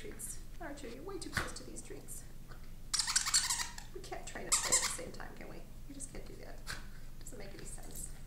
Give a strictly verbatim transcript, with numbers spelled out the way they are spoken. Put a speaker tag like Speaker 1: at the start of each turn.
Speaker 1: treats. Aren't you? You're way too close to these treats. We can't try to play at the same time, can we? We just can't do that. Doesn't make any sense.